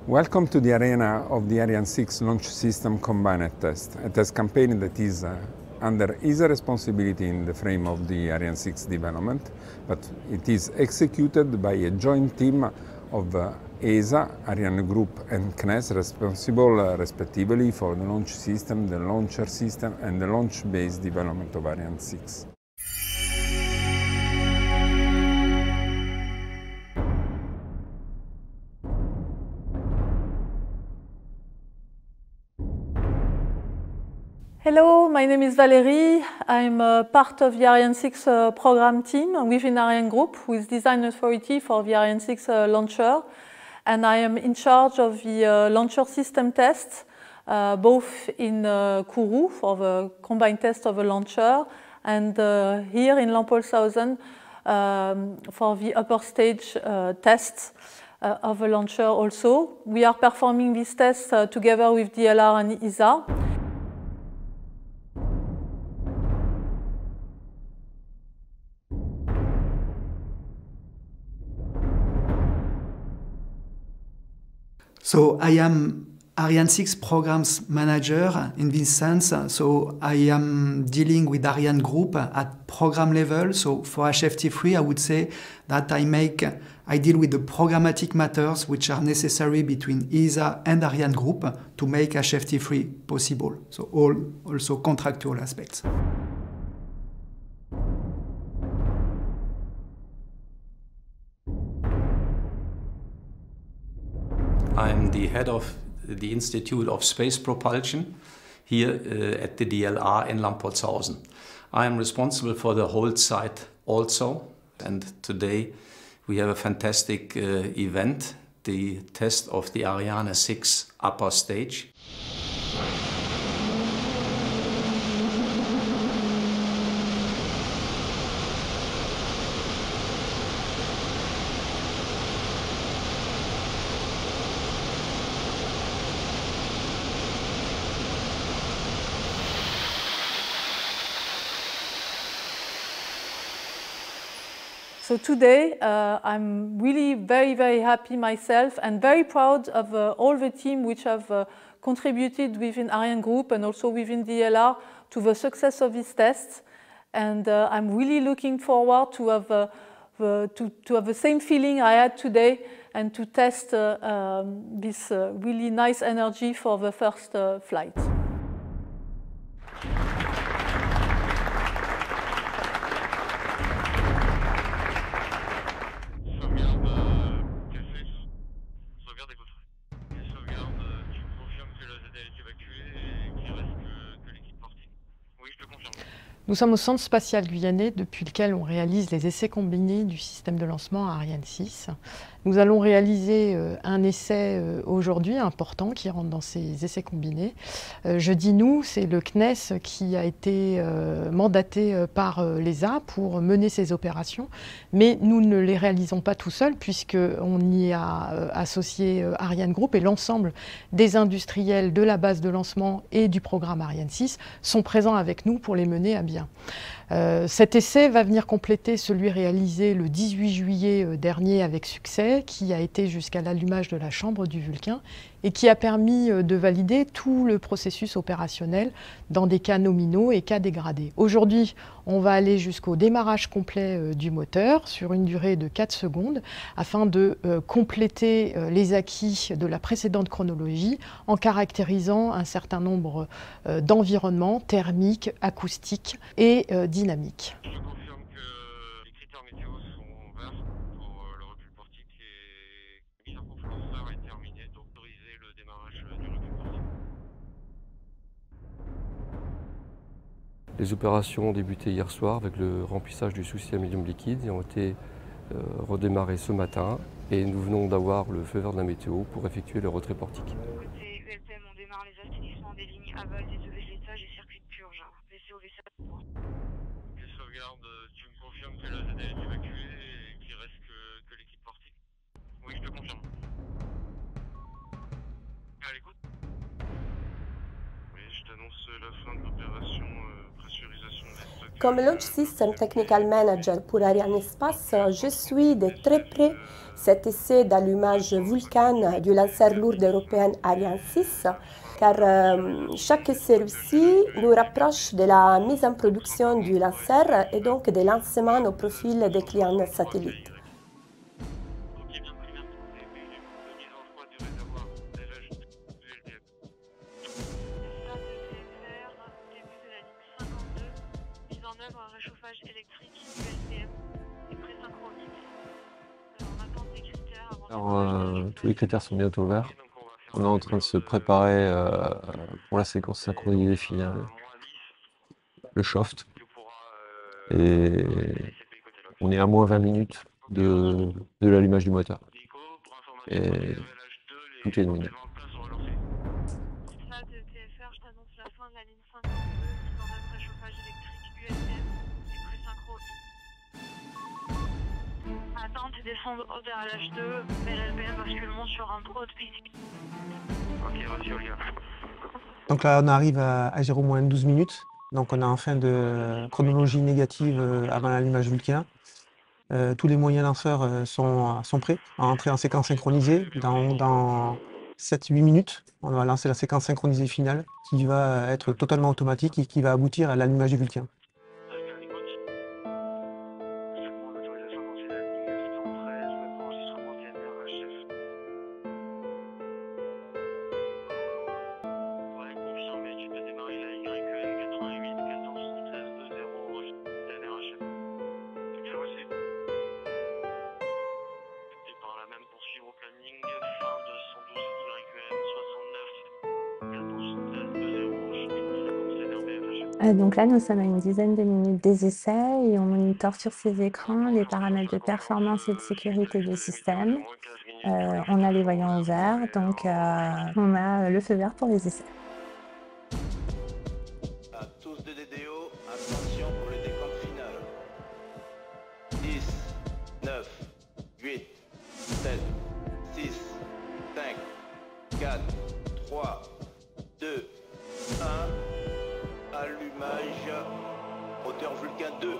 Welcome to the arena of the Ariane 6 launch system combined test, a test campaign that is under ESA responsibility in the frame of the Ariane 6 development, but it is executed by a joint team of ESA, Ariane Group and CNES, responsible respectively for the launch system, the launcher system and the launch-based development of Ariane 6. Hello, my name is Valérie. I'm part of the Ariane 6 program team within Ariane Group with design authority for the Ariane 6 launcher. And I am in charge of the launcher system tests, both in Kourou for the combined test of the launcher and here in Lampolshausen for the upper stage tests of the launcher also. We are performing these tests together with DLR and ESA. So I am Ariane 6 Programs Manager in this sense. So I am dealing with Ariane Group at program level. So for HFT3, I would say that I deal with the programmatic matters which are necessary between ESA and Ariane Group to make HFT3 possible. So all also contractual aspects. I'm the head of the Institute of Space Propulsion here at the DLR in Lampolshausen. I am responsible for the whole site also, and today we have a fantastic event, the test of the Ariane 6 upper stage. So today, I'm really very happy myself and very proud of all the team which have contributed within Ariane Group and also within DLR to the success of these tests. And I'm really looking forward to have the same feeling I had today and to test this really nice energy for the first flight. Nous sommes au Centre spatial guyanais depuis lequel on réalise les essais combinés du système de lancement Ariane 6. Nous allons réaliser un essai aujourd'hui important qui rentre dans ces essais combinés. Je dis nous, c'est le CNES qui a été mandaté par l'ESA pour mener ces opérations, mais nous ne les réalisons pas tout seuls puisqu'on y a associé Ariane Group et l'ensemble des industriels de la base de lancement et du programme Ariane 6 sont présents avec nous pour les mener à bien. Cet essai va venir compléter celui réalisé le 18 juillet dernier avec succès, qui a été jusqu'à l'allumage de la chambre du Vulcain et qui a permis de valider tout le processus opérationnel dans des cas nominaux et cas dégradés. Aujourd'hui, on va aller jusqu'au démarrage complet du moteur sur une durée de 4 secondes afin de compléter les acquis de la précédente chronologie en caractérisant un certain nombre d'environnements thermiques, acoustiques et dynamiques. Je confirme que les critères météo sont verts pour le recul portique et la mise en confluenceur est terminée, donc autoriser le démarrage du recul portique. Les opérations ont débuté hier soir avec le remplissage du système hélium liquide et ont été redémarrées ce matin et nous venons d'avoir le feu vert de la météo pour effectuer le retrait portique. Côté ULPM, on démarre les asteinissements des lignes aval des deux végétages et circuits de purge. VCO, VCA. Les sauvegardes, tu me confirmes que la ZL est évacuée et qu'il reste que l'équipe portique? Oui, je te confirme. À l'écoute? Oui, je t'annonce la fin de l'opération pressurisation des stocks Comme Launch System Technical Manager pour Arianespace, je suis de très près cet essai d'allumage Vulcain du lanceur lourd européen Ariane 6, car chaque essai réussi nous rapproche de la mise en production du lanceur et donc des lancements au profil des clients satellites. Alors, tous les critères sont bientôt ouverts. On est en train de se préparer pour la séquence synchronisée finale, le shaft. Et on est à moins 20 minutes de l'allumage du moteur. Et tout est nominé. Descendre vers l'H2, mais l'LPM basculement sur un pro de piste. Ok, reçu Olga. Donc là, on arrive à 0-12 minutes. Donc on est en fin de chronologie négative avant l'allumage Vulcain. Tous les moyens lanceurs sont prêts à entrer en séquence synchronisée. Dans 7-8 minutes, on va lancer la séquence synchronisée finale qui va être totalement automatique et qui va aboutir à l'allumage du Vulcain. Donc là, nous sommes à une dizaine de minutes des essais et on monitore sur ces écrans les paramètres de performance et de sécurité du système. On a les voyants ouverts, donc on a le feu vert pour les essais. À tous de DDO, attention pour le décompte final. 10, 9, 8, 7, 6, 5, 4, 3, 2, 1. Allumage, moteur Vulcain 2.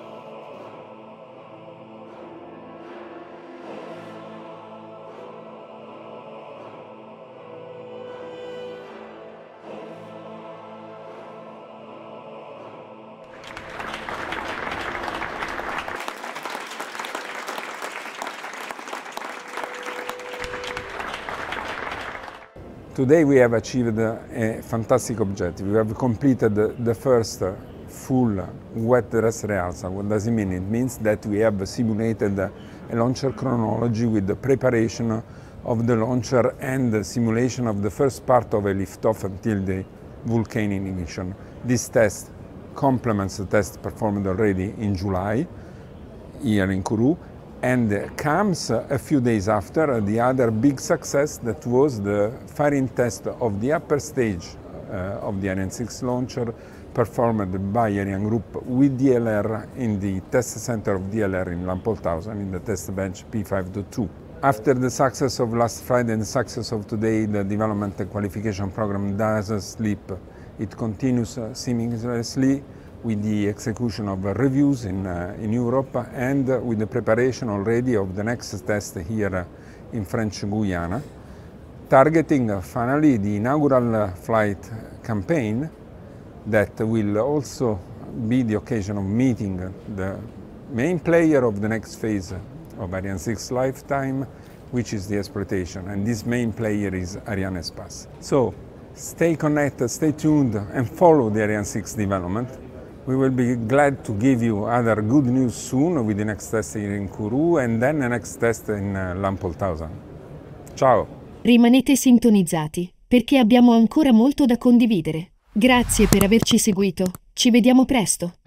Today we have achieved a fantastic objective. We have completed the first full wet dress rehearsal. What does it mean? It means that we have simulated a launcher chronology with the preparation of the launcher and the simulation of the first part of a liftoff until the Vulcain ignition. This test complements the test performed already in July here in Kourou, and comes a few days after the other big success that was the firing test of the upper stage of the Ariane 6 launcher performed by ArianeGroup with DLR in the test center of DLR in Lampolthausen in the test bench P5.2. After the success of last Friday and the success of today, the development and qualification program doesn't sleep. It continues seamlessly with the execution of reviews in Europe and with the preparation already of the next test here in French Guiana, targeting finally the inaugural flight campaign that will also be the occasion of meeting the main player of the next phase of Ariane 6 lifetime, which is the exploitation, and this main player is Arianespace. So stay connected, stay tuned and follow the Ariane 6 development. We will be glad to give you other good news soon with the next test here in Kourou and then the next test in Lampolthausen. Ciao! Rimanete sintonizzati perché abbiamo ancora molto da condividere. Grazie per averci seguito. Ci vediamo presto.